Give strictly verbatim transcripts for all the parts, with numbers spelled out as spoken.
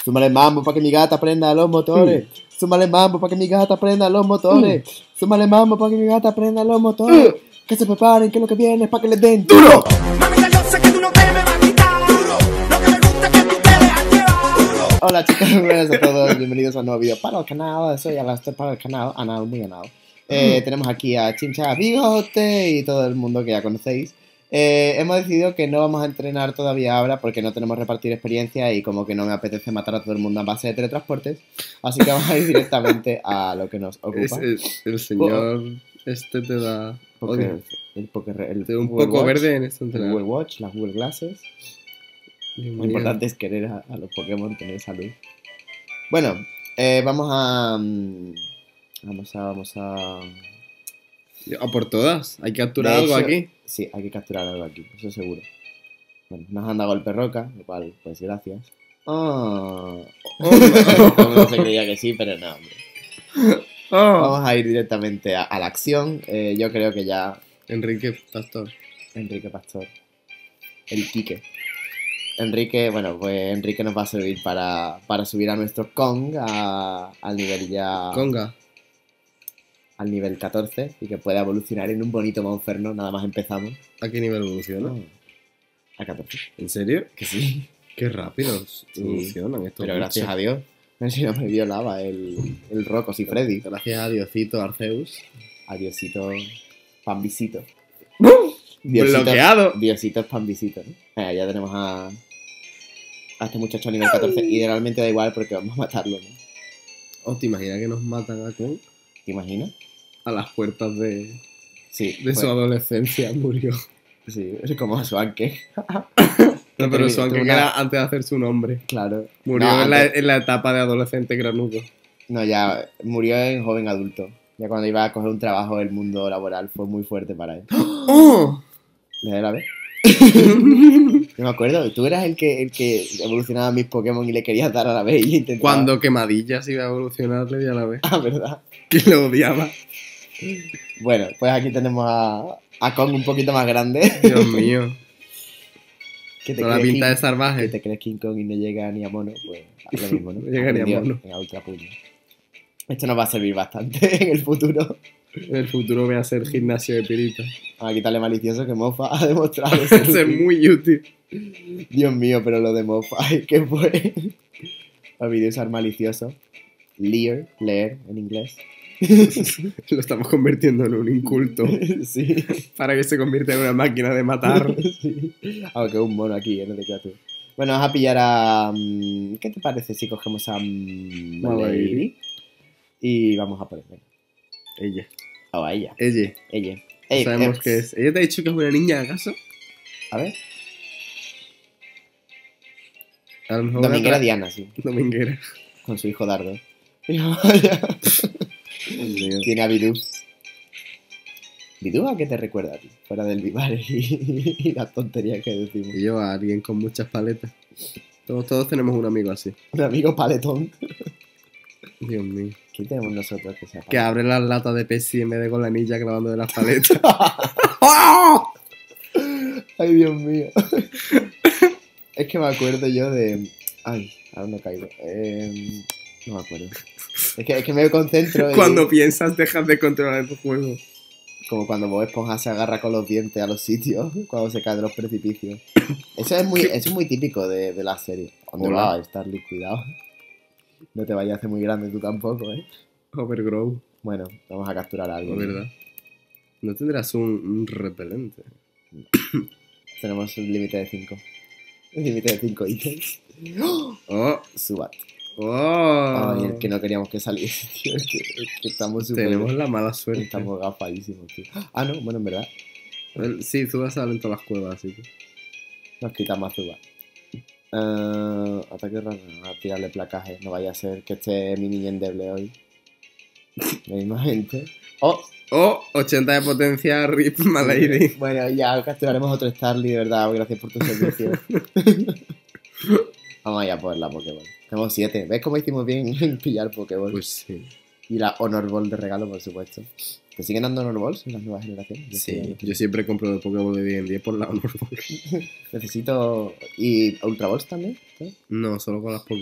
Súmale mambo para que mi gata prenda los motores. Súmale mambo para que mi gata prenda los motores. Súmale mambo para que mi gata prenda los motores. Que se preparen, que lo que viene es para que les den duro. Mamita, yo sé que tú no te me vas a quitar. Duro. Lo que me gusta es que tú te dejas llevar. Duro. Hola chicas, buenas a todos. Bienvenidos a un nuevo vídeo para el canal. Soy Alastair para el canal. Anal, muy anal. Eh, mm. Tenemos aquí a Chincha Bigote y todo el mundo que ya conocéis. Eh, hemos decidido que no vamos a entrenar todavía ahora porque no tenemos repartir experiencia y como que no me apetece matar a todo el mundo a base de teletransportes. Así que vamos a ir directamente a lo que nos ocupa. Es, es, el señor oh. este te da... Porque, el, el, poker, el te da un Google poco Watch, verde en este entrenamiento. El Google Watch, las Google Glasses. Lo Lo importante es querer a, a los Pokémon tener salud. Bueno, eh, vamos a... Um, vamos a... Vamos a... A por todas. Hay que capturar algo aquí. Sí, hay que capturar algo aquí, eso seguro. Bueno, nos han dado golpe roca, lo cual, pues gracias. Oh. Oh, no. No se creía que sí, pero no, hombre. Oh. Vamos a ir directamente a, a la acción. Eh, yo creo que ya... Enrique Pastor. Enrique Pastor. El Quique. Enrique, bueno, pues Enrique nos va a servir para, para subir a nuestro Kong a, al nivel ya... Conga. Al nivel catorce y que pueda evolucionar en un bonito Monferno, nada más empezamos. ¿A qué nivel evoluciona? Oh. A catorce. ¿En serio? Que sí. Qué rápido sí. evolucionan estos Pero gracias bichos. A Dios. No sé si no me violaba el, el Rocos y Freddy. Gracias a Diosito Arceus. A Diosito Pambisito. Diosito, bloqueado. Diosito Pambisito, ¿no? Eh, ya tenemos a, a este muchacho a nivel catorce y realmente da igual porque vamos a matarlo, ¿no? ¿O te imaginas que nos matan a Kong? ¿Te imaginas? A las puertas de, sí, de su adolescencia murió. Sí, es como Swanke. No, pero Swanke una... era antes de hacer su nombre. Claro. Murió no, en, la, en la etapa de adolescente granudo. No, ya murió en joven adulto. Ya cuando iba a coger un trabajo el mundo laboral fue muy fuerte para él. ¡Oh! ¿Le la vez? No me acuerdo. Tú eras el que, el que evolucionaba a mis Pokémon y le querías dar a la vez y intentaba... Cuando Quemadillas iba a evolucionar le di a la vez. Ah, ¿verdad? Que lo odiaba. Bueno, pues aquí tenemos a, a Kong un poquito más grande. Dios mío. ¿Qué te Toda la pinta King, de salvaje. ¿Qué te crees King Kong y no llega ni a mono? Pues lo mismo, ¿no? No llega ni a mono. En ultra puño. Esto nos va a servir bastante en el futuro. En el futuro voy a hacer gimnasio de pirita. Vamos a quitarle malicioso que Mofa ha demostrado ser, ser muy útil. Dios mío, pero lo de Mofa, ¿qué fue? Olvidé usar malicioso. Leer, leer en inglés. Lo estamos convirtiendo en un inculto. Sí. Para que se convierta en una máquina de matar. Sí. Aunque un mono aquí, ¿eh? No te creas tú. Bueno, vamos a pillar a... Um, ¿qué te parece si cogemos a... Um, Malady? Y vamos a poner... Ella. O oh, a ella. Ella. Ella. Ey, sabemos qué es. ¿Ella te ha dicho que es una niña acaso? A ver. A lo mejor Dominguera Diana, sí. Dominguera. Con su hijo Dardo. Tiene a Bidú. ¿Bidú a qué te recuerda a ti? Fuera del Vivar y, y las tonterías que decimos. Y yo a alguien con muchas paletas. Todos, todos tenemos un amigo así. Un amigo paletón. Dios mío. ¿Quién tenemos nosotros que sea Que abre las latas de Pepsi en vez de con la anilla clavando de las paletas? Ay, Dios mío. Es que me acuerdo yo de... Ay, ahora no caigo. Eh... No me acuerdo. Es que, es que me concentro y... Cuando piensas dejas de controlar el juego. Como cuando Bob Esponja se agarra con los dientes a los sitios cuando se cae de los precipicios. Eso es muy, eso es muy típico de, de la serie. ¿Dónde va, Starly? Cuidado. No te vayas a hacer muy grande tú tampoco, ¿eh? Overgrow. Bueno, vamos a capturar algo. Es verdad. ¿No tendrás un, un repelente? Tenemos un límite de cinco. Un límite de cinco ítems. ¡Oh! Subat. ¡Oh! Ay, el que no queríamos que saliese, tío. Es que, es que estamos súper... Tenemos la mala suerte. Estamos gafadísimos, tío. Ah, no, bueno, en verdad. Sí, Zubat sale en todas las cuevas, así que... Nos quitamos a Zubat. Uh, ataque raro, a tirarle placaje. No vaya a ser que esté mi niña endeble hoy. La misma gente. ¡Oh! ¡Oh! ochenta de potencia, rip, Malady. Bueno, ya capturaremos otro Starly, de verdad. Gracias por tu servicio. Vamos allá por la Pokéball. Tenemos siete. ¿Ves cómo hicimos bien en pillar Pokéball? Pues sí. Y la Honor Ball de regalo, por supuesto. ¿Te siguen dando Honor Balls en las nuevas generaciones? Yo sí, yo siempre compro el Pokéball de diez en diez por la Honor Ball. Necesito... ¿Y Ultra Balls también? ¿Sí? No, solo con las Pokéball.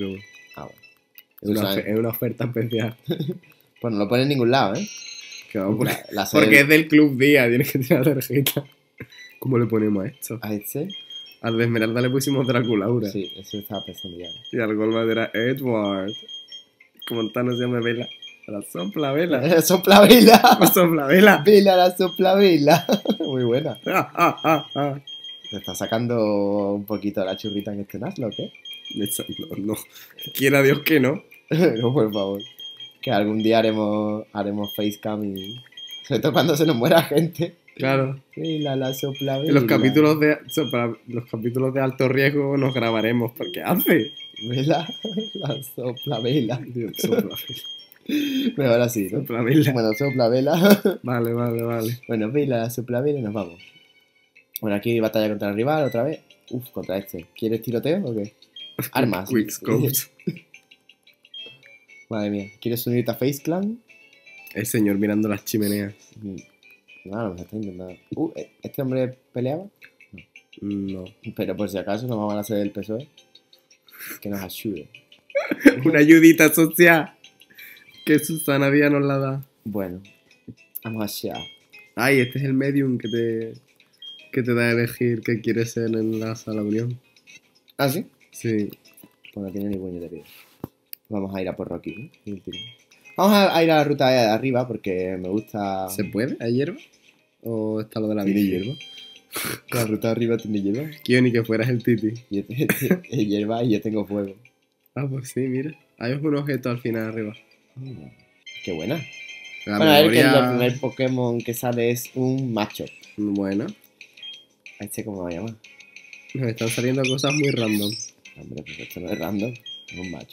Ah, bueno. Es una, Susan. ofe- es una oferta especial. Pues no lo pone en ningún lado, ¿eh? Que vamos por- La, la sede- Porque es del Club Día, tienes que tirar tarjeta. ¿Cómo le ponemos a esto? ¿A este? Al de Esmeralda le pusimos Draculaura. Sí, eso estaba pensando ya. Y al Golbat era Edward. Como tal no se llama Vela. La sopla vela. ¡Sopla vela! La sopla vela. ¡Vela, la sopla vela! Muy buena. Ah, ah, ah, ah. ¿Te está sacando un poquito la churrita en este Nuzlocke, eh? Me echa- No, no. Quiera Dios que no. No, por favor. Que algún día haremos, haremos facecam y... Sobre todo cuando se nos muera gente. Claro. Vela, la sopla vela. En los capítulos de sopla- los capítulos de alto riesgo nos grabaremos. ¿Por qué hace? Vela, la sopla vela. Dios, sopla vela. Mejor así, ¿no? Sopla vela. Bueno, sopla vela. Vale, vale, vale. Bueno, vela, la sopla vela y nos vamos. Bueno, aquí batalla contra el rival otra vez. Uf, contra este. ¿Quieres tiroteo o qué? Armas. Quickscopes. Madre mía. ¿Quieres unirte a Face Clan? El señor mirando las chimeneas. Mm, No, no, me está intentando. Uh, ¿este hombre peleaba? No. Pero por si acaso nos vamos a hacer del P S O E. Que nos ayude. Una ayudita social. Que Susana Díaz nos la da. Bueno, vamos allá. Ay, este es el medium que te, que te da a elegir qué quieres ser en la sala unión. ¿Ah, sí? Sí. Pues no tiene ni puñetera. Vamos a ir a por Rocky, ¿no? Y el tiro. Vamos a, a ir a la ruta de arriba porque me gusta. ¿Se puede? ¿Hay hierba? ¿O está lo de la ¿Tiene bici? hierba? La ruta de arriba tiene hierba. Quiero ni que fueras el Titi. Yo te- te- te- hierba y yo tengo fuego. Ah, pues sí, mira. Hay un objeto al final arriba. Mm, Qué buena. La Bueno, a ver que el memoria... primer Pokémon que sale es un macho. Bueno. ¿A este cómo va a llamar? Nos están saliendo cosas muy random. Hombre, pues esto no es random. Es un macho.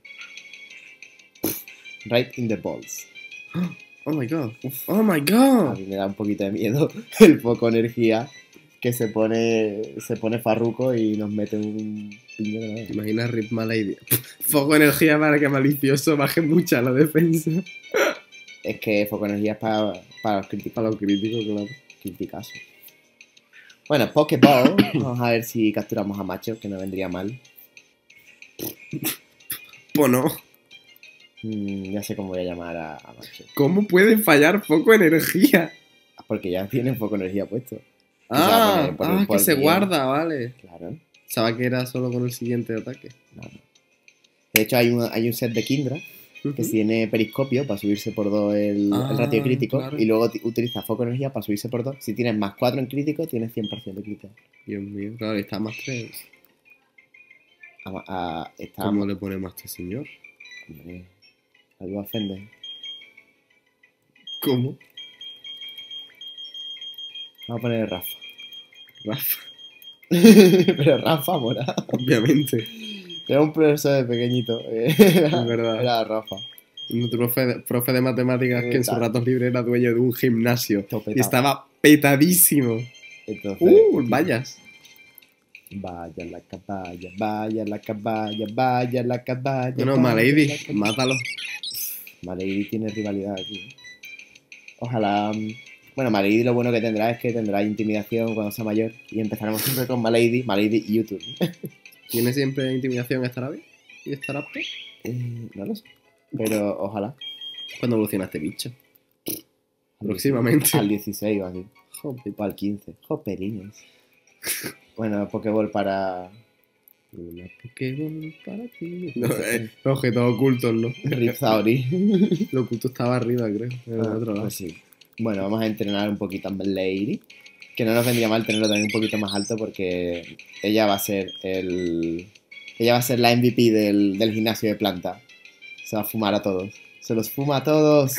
Right in the balls. Oh my god. Oh my A god. mí me da un poquito de miedo el poco energía que se pone se pone farruco y nos mete un piño de ¿Te imaginas Rip Malady? Foco energía para que malicioso baje mucha la defensa. Es que foco energía es para, para los críticos. Para los críticos, claro. Criticazos. Bueno, Pokéball. Vamos a ver si capturamos a macho, que no vendría mal. Pues no. Mm, ya sé cómo voy a llamar a, a macho. ¿Cómo puede fallar foco energía? Porque ya tiene foco energía puesto. Ah, por- por- ah por que se bien. guarda, vale. Claro. Pensaba que era solo con el siguiente ataque. No, no. De hecho, hay un, hay un set de Kindra que tiene periscopio para subirse por dos el, Ah, el ratio crítico claro. y luego ti- utiliza foco energía para subirse por dos. Si tienes más cuatro en crítico, tienes cien por ciento de crítico. Dios mío, claro, y está más tres. A- a- está, ¿Cómo le ponemos a este señor? hombre, algo ofende. ¿Cómo? Vamos a poner Rafa. Rafa, Pero Rafa mora. obviamente. Era un profesor de pequeñito. eh, Era, Es verdad. era Rafa. Nuestro profe de, profe de matemáticas que en sus Tal. ratos libres era dueño de un gimnasio. Todo Y petado. estaba petadísimo. Entonces, Uh, vallas. Vaya la caballa, vaya la caballa, vaya la caballa. Bueno, vaya Malady, la caballa. mátalo. Malady tiene rivalidad aquí. Ojalá. mm, Bueno, Malady lo bueno que tendrá es que tendrá intimidación cuando sea mayor. Y empezaremos siempre con Malady, Malady y YouTube. ¿Tiene siempre intimidación? ¿Estará bien? ¿Y estará apto? Eh, no lo sé. Pero ojalá. ¿Cuándo evoluciona este bicho? Próximamente. Al dieciséis o así. Joder. O al quince. Joperines. Bueno, Pokéball para. Una Pokéball para ti. No, eh, objetos ocultos, ¿no? Ripsauri. Lo oculto estaba arriba, creo. En el Ah, otro lado. pues sí. Bueno, vamos a entrenar un poquito a Lady. Que no nos vendría mal tenerlo también un poquito más alto porque ella va a ser el. Ella va a ser la M V P del, del gimnasio de planta. Se va a fumar a todos. Se los fuma a todos.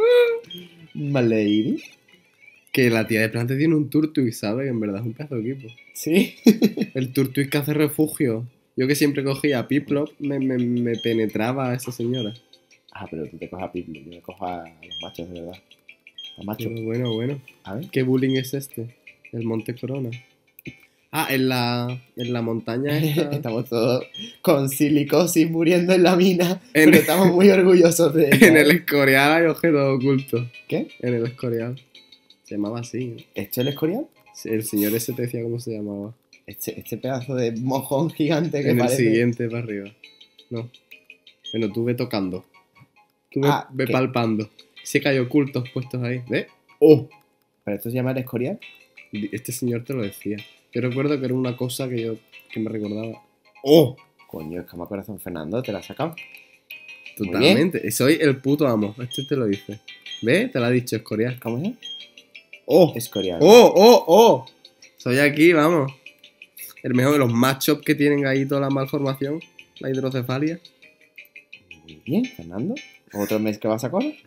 Lady. Que la tía de planta tiene un Turtwig, ¿sabes? Que en verdad es un pedazo de equipo. Sí. El Turtwig que hace refugio. Yo que siempre cogía a Piplup, me, me, me penetraba a esa señora. Ah, pero tú te cojas a Piplup, yo me cojo a los machos, de verdad. A machos. Pero bueno, bueno. A ver. ¿Qué bullying es este? El Monte Corona. Ah, en la, en la montaña esta. Estamos todos con silicosis muriendo en la mina. En- Pero estamos muy orgullosos de ella. En el Escorial hay objetos ocultos. ¿Qué? En el Escorial. Se llamaba así. ¿no? ¿Esto es el Escorial? El señor ese te decía cómo se llamaba. Este, este pedazo de mojón gigante que En el parece. siguiente para arriba. No. Bueno, tú ve tocando. Tú ve, Ah, ve ¿qué? palpando. Sí que hay ocultos puestos ahí. ¿Ves? ¡Oh! ¿Pero esto se llama el escorial? Este señor te lo decía. Yo recuerdo que era una cosa que yo que me recordaba. ¡Oh! Coño, escama corazón Fernando, te la has sacado. Muy bien. Totalmente. Soy el puto amo. Este te lo dice. ¿Ves? Te lo ha dicho Escorial. ¿Cómo es? ¡Oh! Escorial. ¡Oh! ¡Oh! ¡Oh! Soy aquí, vamos. El mejor de los matchups que tienen ahí toda la malformación. La hidrocefalia. Muy bien, Fernando. ¿Otro mes que vas a correr?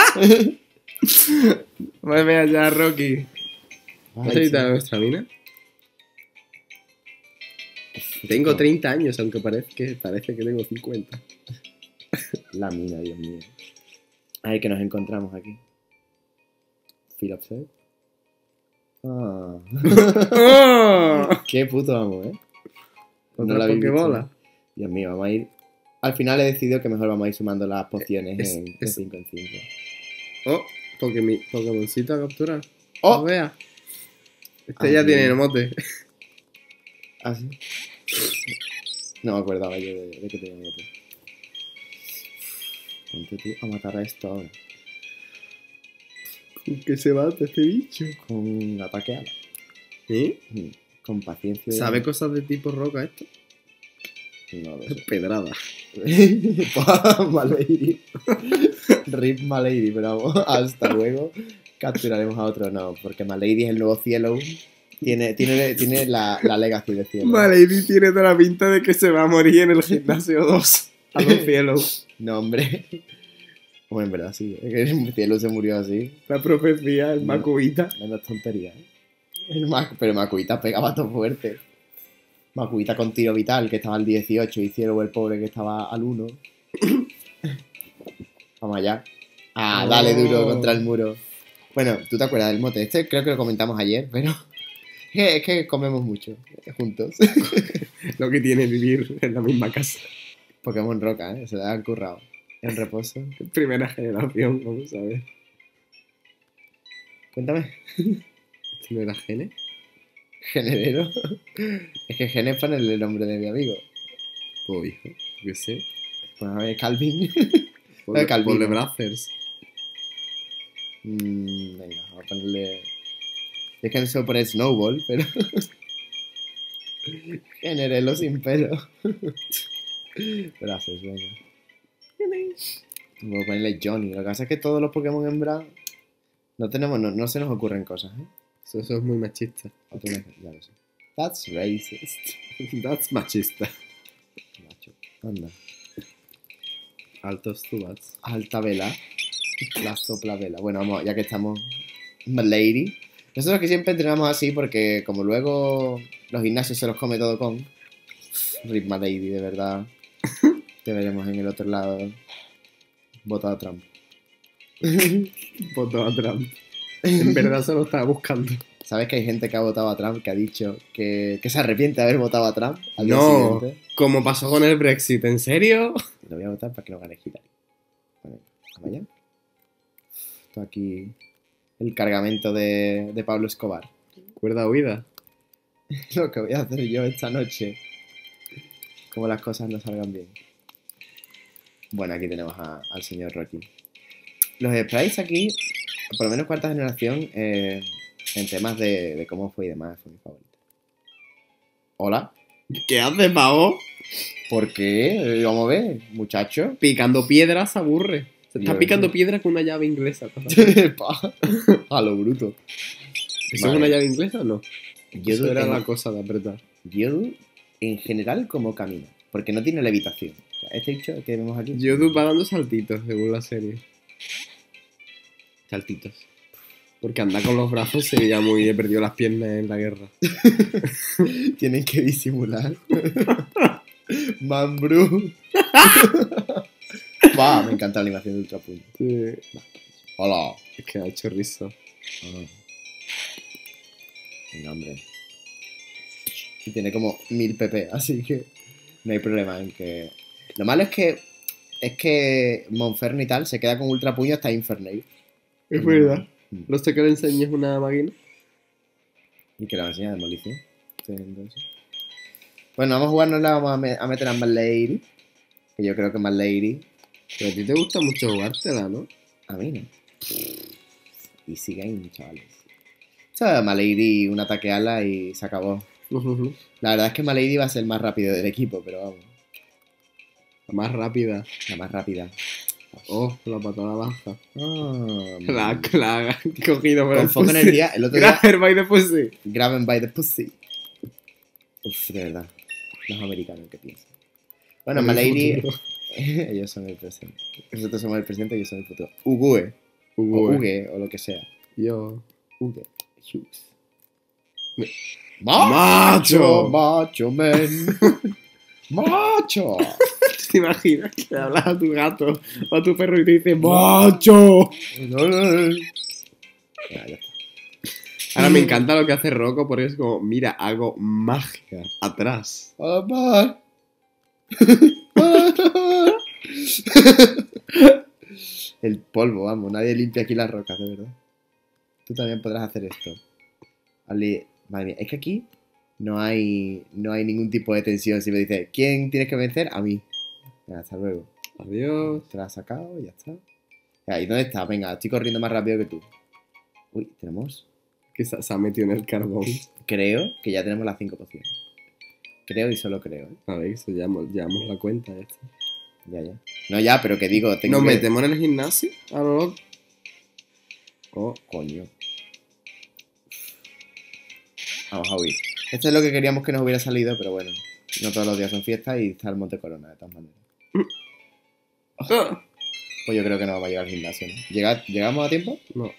Pues vea ya, Rocky. ¿Has Ay, evitado sí. nuestra mina? Tengo treinta años, aunque parece que, parece que tengo cincuenta. La mina, Dios mío. Ay, que nos encontramos aquí. Feel upset. Ah. ¡Oh! Qué puto amo, ¿eh? Otra la habéis visto. pokebola. Dios mío, vamos a ir... Al final he decidido que mejor vamos a ir sumando las pociones Es- en, de es- cinco en cinco. Oh, porque mi Pokémoncito a capturar. ¡Oh! No vea. Este Ay, ya Dios. tiene mote. ¿Ah, sí? No me acordaba yo de, de que tenía otro. Ponte tú a matar a esto ahora. ¿Con qué se mata este bicho? Con ataque ala. ¿Eh? Mm, Con paciencia. y- ¿Sabe cosas de tipo roca esto? No lo sé. Pedrada. Malady. Rip Malady, pero vamos, hasta luego. Capturaremos a otro, no, porque Malady es el nuevo cielo. Tiene, tiene, tiene la, la legacy de cielo. Malady tiene toda la pinta de que se va a morir en el gimnasio dos. A los cielos. No, hombre. Bueno, en verdad sí. Es que el cielo se murió así. La profecía, el Macuita. Menos tontería, ¿eh? El Mac- pero Macuita pegaba todo fuerte. Macuita con tiro vital, que estaba al dieciocho, y Cielo el pobre que estaba al uno. Vamos allá. Ah, Oh. dale duro contra el muro. Bueno, ¿tú te acuerdas del mote? Este creo que lo comentamos ayer, pero... Es que, es que comemos mucho eh, juntos. Lo que tiene vivir en la misma casa. Pokémon Roca, ¿eh? Se le han currado. En reposo. Primera generación, vamos a ver. Cuéntame. ¿Esto no era Gene? Generero. Es que Gene es ponerle el nombre de mi amigo. O hijo, yo qué sé. Pues a ver, Calvin. Ponle, Calvino. ponle Brazzers. Mm, venga, vamos a ponerle... Es que no se pone Snowball, pero... Generelo sin pelo. Gracias, venga. Voy a ponerle Johnny. Lo que pasa es que todos los Pokémon hembra... No tenemos... No, no se nos ocurren cosas, ¿eh? Eso, eso es muy machista. O tú no- ya lo sé. That's racist. That's machista. Macho. Anda. Altos tubats. Alta vela. La sopla vela. Bueno, vamos, ya que estamos. Malady. Nosotros que siempre entrenamos así porque como luego los gimnasios se los come todo con. Rip Malady, de verdad. Te veremos en el otro lado. Votado a Trump. Votó a Trump. En verdad se lo estaba buscando. ¿Sabes que hay gente que ha votado a Trump que ha dicho que, que se arrepiente de haber votado a Trump? Al día No, siguiente? como pasó con el Brexit, ¿en serio? Lo voy a votar para que no gane Hillary. Bueno, vamos allá. Esto aquí. El cargamento de, de Pablo Escobar. Cuerda huida. Lo que voy a hacer yo esta noche. Como las cosas no salgan bien. Bueno, aquí tenemos a- al señor Rocky. Los sprites aquí, por lo menos cuarta generación, eh, en temas de, de cómo fue y demás, fue mi favorito. Hola. ¿Qué haces, pavo? ¿Por qué? Eh, Vamos a ver, muchacho. Picando piedras se aburre. Se está Yo- picando piedra con una llave inglesa. Pa, a lo bruto. ¿Eso Vale. es una llave inglesa o no? Yo Eso era en- la cosa de apretar. Yo, en general, como camino. Porque no tiene levitación. O sea, este bicho que vemos aquí. YouTube va dando saltitos según la serie. Saltitos. Porque anda con los brazos sería muy... He perdido las piernas en la guerra. Tienen que disimular. Mambrú. Va, me encanta la animación de Ultra Puño. Sí. Hola. Es que ha hecho risa. Ah. Venga, hombre. Y tiene como mil P P, así que no hay problema en que... Lo malo es que es que Monferno y tal se queda con Ultra Puño hasta Infernape. Es verdad. Mm. No sé que le enseñes una máquina. Y que la va a enseñar demolición. Entonces. Bueno, vamos a jugarnos la vamos a, me- a meter a Malady. Que yo creo que más Lady, Pero a ti te gusta mucho jugártela, ¿no? a mí no. Easy game, chavales. O sea, Malady, un ataque ala y se acabó. La verdad es que Malady va a ser el más rápido del equipo, pero vamos, La más rápida. la más rápida. Oh, la patada baja. Ah, La, la ha cogido por con el foco pussy. energía, el otro día, Grabber by the pussy. Graben by the pussy. Uf, de verdad. Los americanos, ¿qué piensan? Bueno, El Malady, futuro. ellos son el presente. Nosotros somos el presente y ellos son el futuro. Ugue. O Ugue. Ugue, o lo que sea. Yo. Ugue. Hughes. Me- Macho, macho, man. Macho. ¿Te imaginas que le hablas a tu gato o a tu perro y te dice ¡Macho! Ya, ya está. Ahora me encanta lo que hace Rocco porque es como, mira, hago magia atrás. Amar. El polvo, vamos, nadie limpia aquí las rocas, de verdad. Tú también podrás hacer esto. Ali- Madre mía, es que aquí no hay, no hay ningún tipo de tensión. Si me dices, ¿quién tienes que vencer? A mí. Venga, hasta luego. Adiós. Te la has sacado y ya está. Ya, ¿y dónde está? Venga, estoy corriendo más rápido que tú. Uy, tenemos. Que se, se ha metido en el carbón. Creo que ya tenemos las cinco pociones. Creo y solo creo, ¿eh? A ver, eso llevamos, llevamos la cuenta. Ya está. Ya, ya. No, ya, pero que digo, tengo ¿Nos que... metemos en el gimnasio? A lo loco. Oh, coño. Vamos a huir. Esto es lo que queríamos que nos hubiera salido, pero bueno. No todos los días son fiestas y está el Monte Corona, de todas maneras. Ah. Pues yo creo que no vamos a llegar al gimnasio, ¿no? ¿Llega- ¿Llegamos a tiempo? No,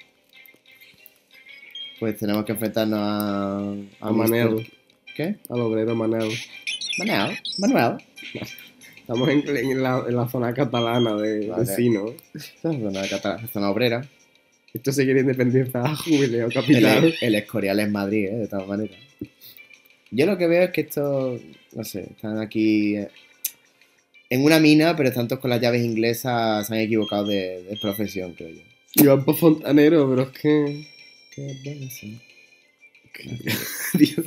Pues tenemos que enfrentarnos a... a Manel. mister ¿Qué? Al obrero Manel. Manuel. Manuel. Estamos en, en la, en la zona catalana de Vale. vecinos. Esta es zona, de Cata- zona obrera. Esto se quiere independencia, jubileo El, capital. el Escorial es Madrid, ¿eh? De todas maneras. Yo lo que veo es que estos, no sé, están aquí eh, en una mina, pero están todos con las llaves inglesas, se han equivocado de, de profesión, creo yo. Iban por fontanero, pero es que... Qué bueno, sí. Dios,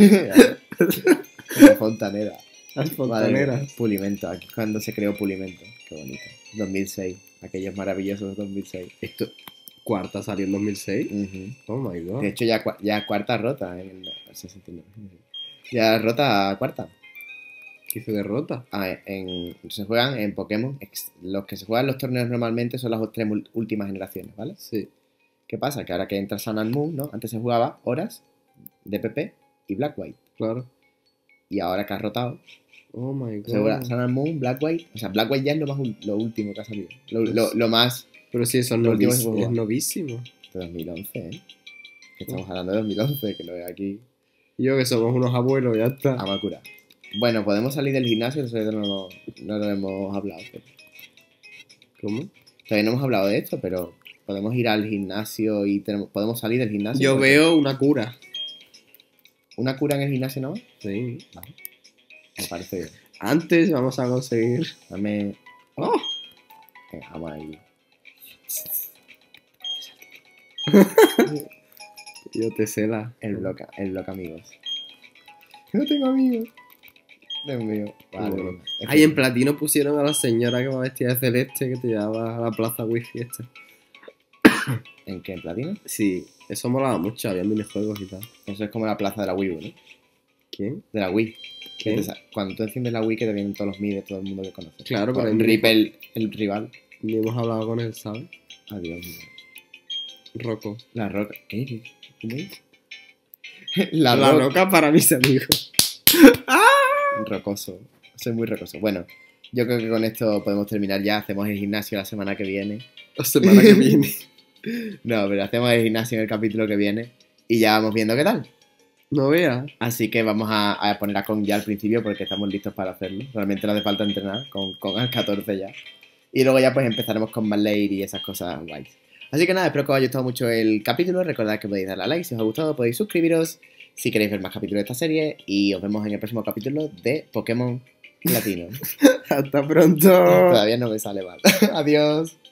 Como fontanera. las Madre mía, fontaneras. Pulimento, aquí es cuando se creó Pulimento. Qué bonito. dos mil seis, aquellos maravillosos dos mil seis. Esto... Cuarta salió en dos mil seis. Ujú. Oh my god. De hecho, ya, cua- ya cuarta rota en el sesenta y nueve. Ya rota cuarta. ¿Qué hizo derrota? Ah, en, se juegan en Pokémon. ex- Los que se juegan los torneos normalmente son las tres mul- últimas generaciones, ¿vale? Sí. ¿Qué pasa? Que ahora que entra Sun and Moon, ¿no? Antes se jugaba Horas, D P P y Black White. Claro. Y ahora que ha rotado, Oh my god. se juega Sun and Moon, Black White. O sea, Black White ya es lo, más, ul- lo último que ha salido. Lo, lo- lo más Pero sí, eso es, Lo último que novis- se juega. es novísimo. de dos mil once, ¿eh? Que estamos hablando de dos mil once, que lo veo aquí. Y yo que somos unos abuelos, ya está. Amakura. Bueno, podemos salir del gimnasio, eso no, lo- no lo hemos hablado. pero- ¿Cómo? Todavía no hemos hablado de esto, pero podemos ir al gimnasio y tenemos, podemos salir del gimnasio. Yo porque- veo una cura. ¿Una cura en el gimnasio no? Sí. Me parece bien. Antes vamos a conseguir... Dame. ¡Oh! Venga, vamos ahí. Yo te sé la... El bloque, el bloque amigos. No tengo amigos. Dios mío. Vale, Bueno. venga. Es Ahí que- en platino pusieron a la señora que va vestida de celeste que te llevaba a la plaza wifi esta. ¿En qué? ¿En platino? Sí, eso molaba mucho, había minijuegos y tal. Eso es como la plaza de la Wii U, ¿no? ¿Quién? De la Wii. ¿Quién? Que te sa- Cuando tú enciendes la Wii que te vienen todos los mides, todo el mundo que conoces. Claro, pero Con hay Rip el, el rival. Ni hemos hablado con él, ¿sabes? Adiós. mío. Rocco. La roca. ¿Qué? ¿Qué? ¿Cómo es? La, La roca. roca para mis amigos. Rocoso. Soy muy rocoso. Bueno, yo creo que con esto podemos terminar ya. Hacemos el gimnasio la semana que viene. La semana que viene. No, pero hacemos el gimnasio en el capítulo que viene. Y ya vamos viendo qué tal. No veas. Así que vamos a, a poner a Kong ya al principio porque estamos listos para hacerlo. Realmente no hace falta entrenar con Kong al catorce ya. Y luego ya pues empezaremos con Marley y esas cosas guays. Así que nada, espero que os haya gustado mucho el capítulo. Recordad que podéis darle a like si os ha gustado, podéis suscribiros si queréis ver más capítulos de esta serie. Y os vemos en el próximo capítulo de Pokémon Platino. Hasta pronto. Todavía no me sale mal. Adiós.